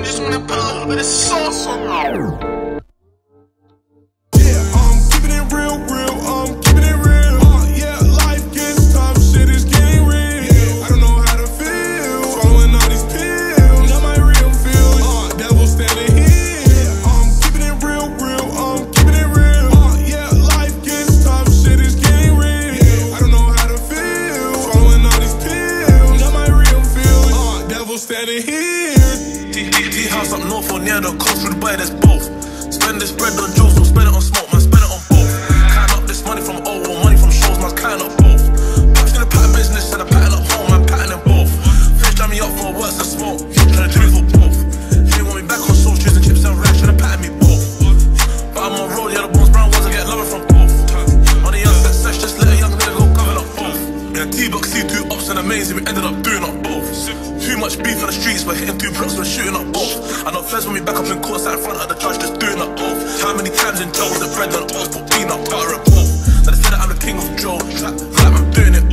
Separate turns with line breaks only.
just wanna put a little bit of sauce on it.
Standing here. Tea house up north or near the coast, through the bay, there's both. Spend this bread on jokes, don't spend it on smoke, man, spend it on both. Count up this money from old, money from shows, man, count up both. Back in the pattern business and a pattern up home, man, pattern in both. Fish jam me up for worse than smoke, trying to do it for both. They want me back on sauce, cheese and chips and rice, trying to pattern me both. But I'm on road, yeah, the bones brown ones, I get loving from both. Money young sex, just let a young nigga go cover up both. Yeah, T-Buck, C2 ups and amazing, we ended up doing up both. Too much beef on the streets, but hitting 2 blocks, we're shooting up both. I know feds when we back up in court, sat in front of the judge, just doing up both. How many times in jail was the bread on the oats, put peanut butter and both. So they said that I'm the king of Joe, like I'm doing it